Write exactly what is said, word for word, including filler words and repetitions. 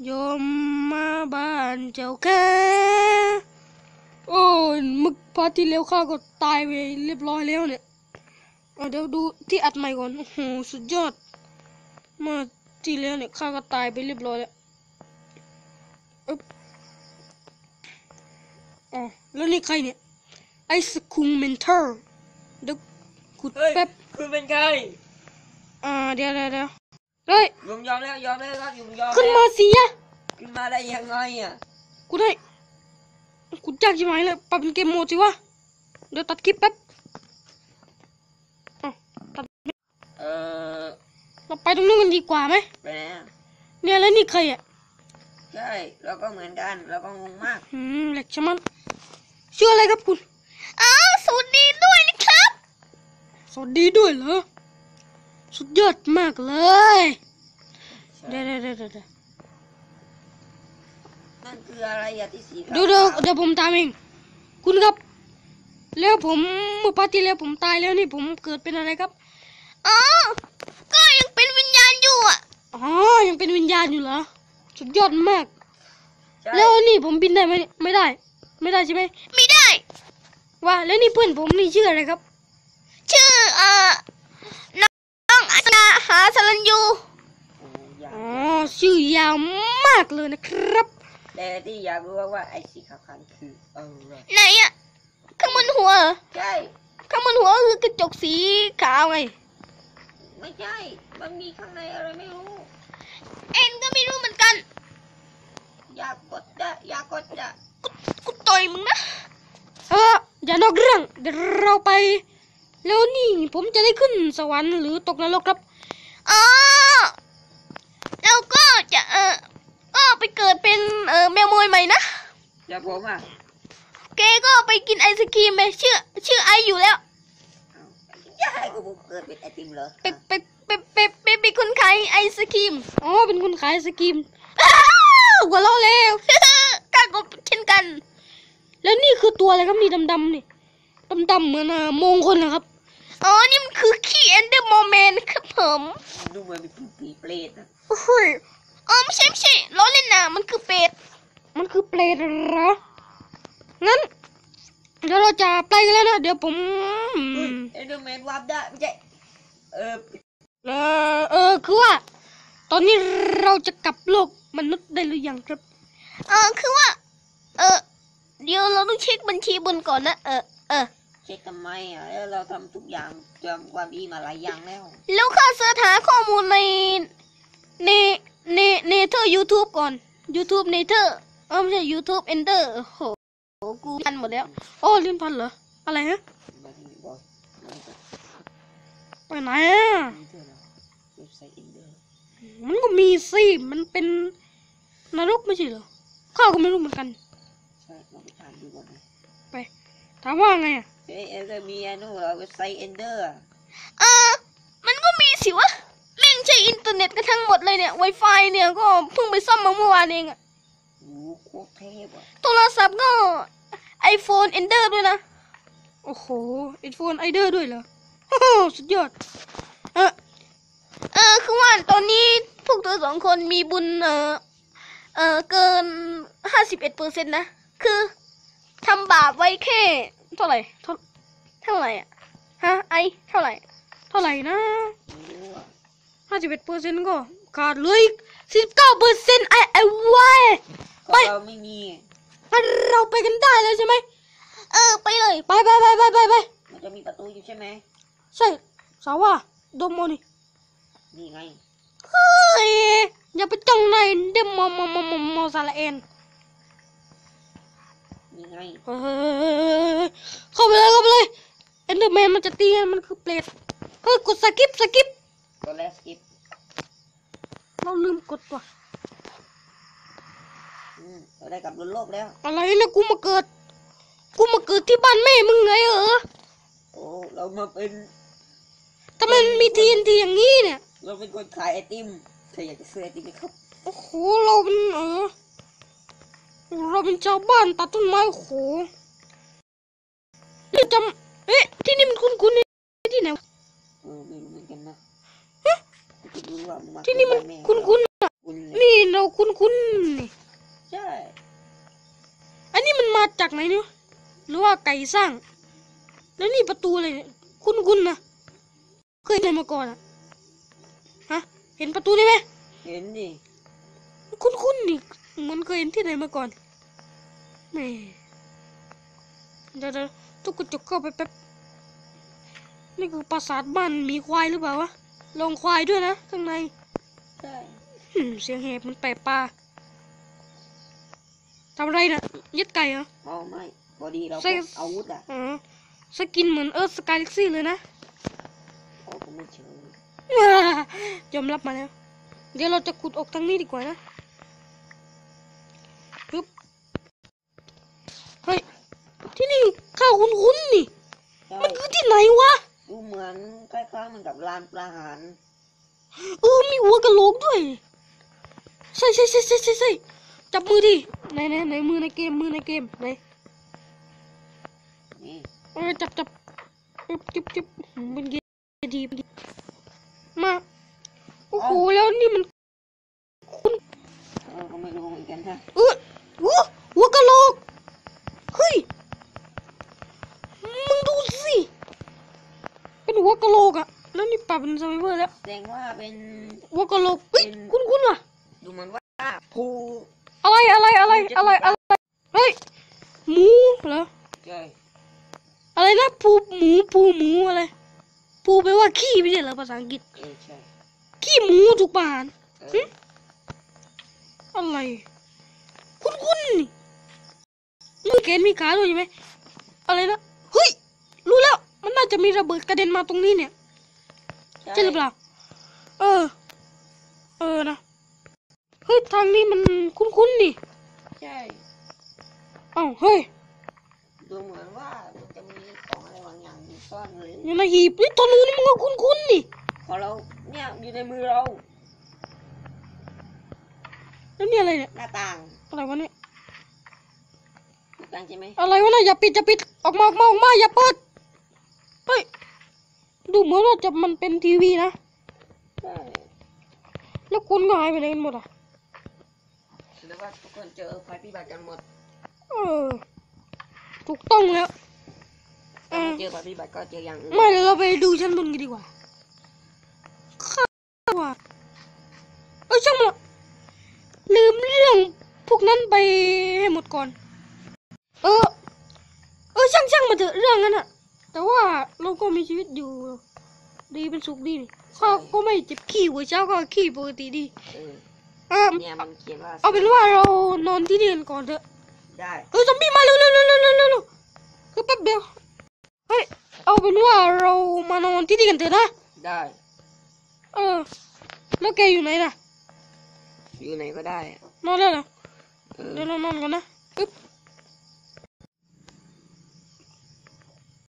โยมมาบ้านเจ้าแค่โอ้ยมึกพาที่แล้วข้าก็ตายไปเรียบร้อยแล้วเนี่ยเอาเดี๋ยวดูที่อัดใหม่ก่อนโอ้โหสุดยอดมาที่แล้วเนี่ยข้าก็ตายไปเรียบร้อยแล้วอ๊บอ๋อแล้วนี่ใครเนี่ยไอ้สคุงเมนเทอร์เดี๋ยวขุดแป๊บคุณเป็นใครอ่าเดี๋ยวเดี๋ยวเดี๋ยวเฮ้ยผมยอมแล้วยอมแล้วครับผมยอมขึ้นมาสิอะขึ้นมาได้ยังไงอ่ะกูได้กูยากใช่ไหมเลยปรับเป็นเกมโหมดสิวะเดี๋ยวตัดคลิปแป๊บอ๋อตัดเออเราไปตรงนู้นกันดีกว่าไหมไปไหนอ่ะเนี่ยแล้วนี่ใครอ่ะใช่เราก็เหมือนกันเราก็งงมากอืมเล็กใช่มั้ยชื่ออะไรครับคุณอ้าวสวัสดีด้วยนะครับสวัสดีด้วยเหรอสุดยอดมากเลยเดี๋ยวเดี๋ยวเดี๋ยวเดี๋ยวนั่นคืออะไรอ่ะที่สีขาวเดี๋ยวเดี๋ยวเดี๋ยวผมตามเองคุณครับแล้วผมเมื่อปาร์ตี้แล้วผมตายแล้วนี่ผมเกิดเป็นอะไรครับอ๋อก็ยังเป็นวิญญาณอยู่อ่ะอ๋อยังเป็นวิญญาณอยู่เหรอสุดยอดมากแล้วนี่ผมบินได้ไหมไม่ได้ไม่ได้ใช่ไหมไม่ได้ว่าแล้วนี่เพื่อนผมนี่ชื่ออะไรครับชื่อเอ่อน้องอาณาหาสรัญยูอ๋อชื่อยาวมากเลยนะครับแต่ที่อยากรู้ว่าไอ้สีขาวๆคืออะไรไหนอ่ะข้างบนหัวใช่ข้างบนหัวคือกระจกสีขาวไงไม่ใช่มันมีข้างในอะไรไม่รู้เอ็นก็ไม่รู้เหมือนกันอยากกดจะอยากกดจะกูต่อยมึงนะเอออย่านอกเรื่องเดี๋ยวเราไปแล้วนี่ผมจะได้ขึ้นสวรรค์หรือตกนรกครับอ๋อเราก็จะเออก็ไปเกิดเป็นเออแมวมวยใหม่นะอย่าผมอ่ะแกก็ไปกินไอศครีมไปชื่อชื่อไออยู่แล้วอย่าให้กูเกิดเป็นไอติมเหรอไปไปไปไปไปเป็นคนขายไอศครีมอ๋อเป็นคนขายไอศครีมหัวเราะแล้วข้าก็เช่นกันแล้วนี่คือตัวอะไรครับนี่ดำๆนี่ดำๆเหมือนมงคลนะครับอ๋อนี่มันคือขี้เอนเดอร์โมเมนต์ครับผมดูเหมือนเป็นผีเปรตนะโอ้โหอ๋อไม่ใช่ไม่ใช่ล้อเล่นนะมันคือเปรตมันคือเปรตเหรองั้นเดี๋ยวเราจะไปกันแล้วนะเดี๋ยวผมเอนเดอร์แมนวับได้ไม่ใช่เออเออเออคือว่าตอนนี้เราจะกลับโลกมนุษย์ได้หรือยังครับเออคือว่าเออเดี๋ยวเราต้องเช็คบัญชีบนก่อนนะเออเออเช็คทำไมอ่ะเราทำทุกอย่างทำความดีมาหลายอย่างแล้วแล้วข้าเสิร์ชหาข้อมูลในในในเนเธอร์ยูทูบก่อน YouTube เนเธอร์เออไม่ใช่ YouTube Ender โอ้โหกูพันหมดแล้วโอ้ลิ้นพันเหรออะไรฮะไปไหนอ่ะมันก็มีสิมันเป็นนรกไม่ใช่เหรอข้าก็ไม่รู้เหมือนกันใช่ลองไปถามดูก่อนไปถามว่าไงอ่ะเอ้ยเอ็นเดอร์มีอันนู้นเว็บไซต์เอ็นเดอร์เออมันก็มีสิวะแม่งใช้อินเทอร์เน็ตกันทั้งหมดเลยเนี่ย Wi-Fi เนี่ยก็เพิ่งไปซ่อมมาเมื่อวานเองอ่ะโอ้โคตรเทพอ่ะโทรศัพท์ก็ iPhone Ender ด้วยนะโอ้โห iPhone Ender ด้วยเหรอโอ้สุดยอดเออเออคือว่าตอนนี้พวกเธอสองคนมีบุญเออเออเกินห้าสิบเอ็ดเปอร์เซ็นต์นะคือทำบาปไว้แค่เท่าไหร่เท่าเท่าไหร่อ่ะฮะไอเท่าไหร่เท่าไหร่นะห้าสิบเอ็ดเปอร์เซ็นต์ก็ขาดเลยสิบเก้าเปอร์เซ็นต์ไอไอวายไปเราไม่มีเราไปกันได้แล้วใช่ไหมเออไปเลยไปไปไปไปไปไปมันจะมีประตูอยู่ใช่ไหมใช่สาวว่าโดมโมนี่นี่ไงเฮ้ยอย่าไปจ้องในเดมโมโมโมโมโมซาลาเอ็นนี่ไงเฮ้ยเข้าไปเลยเข้าไปเลยเอ็นเดอร์แมนมันจะตีมันคือเปรตเฮ้ยกดสกิปสกิปกดแล้วสกิปเราลืมกดว่ะอืมเราได้กลับบนโลกแล้วอะไรเนี่ยกูมาเกิดกูมาเกิดที่บ้านแม่มึงไงเออโอ้เรามาเป็นทำไมมันมีทีนทีอย่างนี้เนี่ยเราเป็นคนขายไอติมเธออยากจะซื้อไอติมไหมครับโอ้โหเราเป็นเออเราเป็นชาวบ้านตัดต้นไม้โอ้โหนี่จำเอ๊ะที่นี่มันคุ้นๆที่ไหนเออไม่รู้เหมือนกันนะที่นี่มันคุ้นๆนี่เราคุ้นๆนี่ใช่อันนี้มันมาจากไหนเนี่ยหรือว่าไก่สร้าง แล้วนี่ประตูอะไรเนี่ยคุ้นๆนะเคยเห็นมาก่อนอะฮะเห็นประตูนี่ไหมเห็นดิคุ้นๆนี่เหมือนเคยเห็นที่ไหนมาก่อนแหม่เดี๋ยวๆทุกกระจกเข้าไปแป๊บนี่คือปราสาทบ้านหมีควายหรือเปล่าวะลงควายด้วยนะข้างในใช่หืมเสียงแหบมันแปลกปลาทำอะไรนะยึดไก่เหรอเอาไม่พอดีเราใส่พกอาวุธอ่ะอ๋อสกินเหมือนเอิร์ธสกายล็กซี่เลยนะเขาก็ไม่เชิงยอมรับมาแล้ว เดี๋ยวเราจะขุดออกทางนี้ดีกว่านะปึ๊บเฮ้ย ที่นี่ข้าวคุ้นๆนี่ใช่มันคือที่ไหนวะดูเหมือนคล้ายๆเหมือนกับลานประหารเออ มีหัวกะโหลกด้วย ใช่ใช่ใช่ใช่ใช่ใช่จับมือดิไหนไหนไหนมือในเกม มือในเกม ไหนนี่เออจับจับจึ๊บจึ๊บจึ๊บเป็นเกมดีดีมา โอ้โห แล้วนี่มันเออก็ไม่รู้เหมือนกันฮะเออหัวหัวกะโหลก เฮ้ย มึงดูสิ เป็นหัวกะโหลกอะแล้วนี่ปรับเป็นไซเวอร์แล้วแสดงว่าเป็นหัวกะโหลกเฮ้ย คุ้นคุ้นๆว่ะดูเหมือนว่าภูอะไรอะไรอะไรอะไรอะไร เฮ้ย หมูเหรอใช่อะไรนะปูหมูปูหมูอะไรปูแปลว่าขี้ไม่ใช่เหรอภาษาอังกฤษเออใช่ขี้หมูถูกป่านเอออะไร คุ้นๆนี่มีแขนมีขาด้วยใช่ไหมอะไรนะเฮ้ยรู้แล้วมันน่าจะมีระเบิดกระเด็นมาตรงนี้เนี่ยใช่หรือเปล่าเออ เออนะเฮ้ยทางนี้มันคุ้นๆนี่ใช่เอ้าเฮ้ยดูเหมือนว่ามันจะมีของอะไรบางอย่างอยู่ซ่อนเลยอยู่ในหีบนี่ตัวนู้นนี่มันก็คุ้นๆนี่พอเราเนี่ยอยู่ในมือเราแล้วนี่อะไรเนี่ยหน้าต่างอะไรวะเนี่ยหน้าต่างใช่ไหมอะไรวะเนี่ยอย่าปิดอย่าปิดออกมาออกมาออกมาอย่าเปิดเฮ้ยดูเหมือนว่าจะมันเป็นทีวีนะใช่แล้วคุณก็หายไปไหนกันหมดอ่ะแสดงว่าทุกคนเจอภัยพิบัติกันหมดเออถูกต้องแล้วเอถ้าอไม่เจอภัยพิบัติก็เจออย่างอื่นไม่เดี๋ยวเราไปดูชั้นบนกันดีกว่าข้าว่าเอ้ยช่างมันละลืมเรื่องพวกนั้นไปให้หมดก่อน เออ เออช่างช่างมาเถอะเรื่องนั้นอะแต่ว่าเราก็มีชีวิตอยู่ ดีเป็นสุขดีนี่ข้าก็ไม่เจ็บขี้หัวเช้าก็ขี้ปกติดีเออเออเนี่ยมันเขียนว่าเอาเป็นว่าเรานอนที่นี่กันก่อนเถอะได้เออซอมบี้มาเร็วเร็วเร็วเร็วเร็วเร็วคือแป๊บเดียวเฮ้ยเอาเป็นว่าเรามานอนที่นี่กันเถอะนะได้เออ แล้วแกอยู่ไหนล่ะอยู่ไหนก็ได้นอนแล้วเหรอเออเดี๋ยวเรานอนกันนะอึ๊บ